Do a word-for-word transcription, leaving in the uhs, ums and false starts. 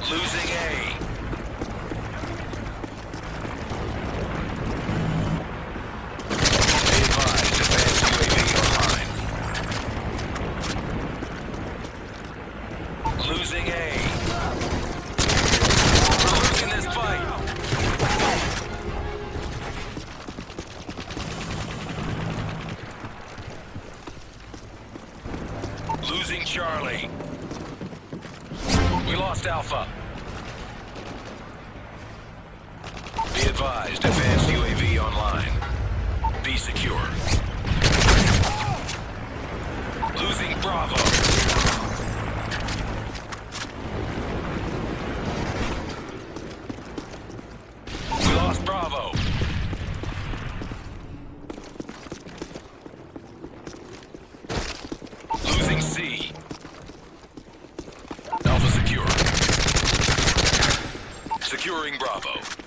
Losing A. Be advised, advanced U A V online. Losing A. We're losing this fight. Losing Charlie. We lost Alpha. Be advised, advanced U A V online. Be secure. Losing Bravo. We lost Bravo. Losing C. Alpha secure. Securing Bravo.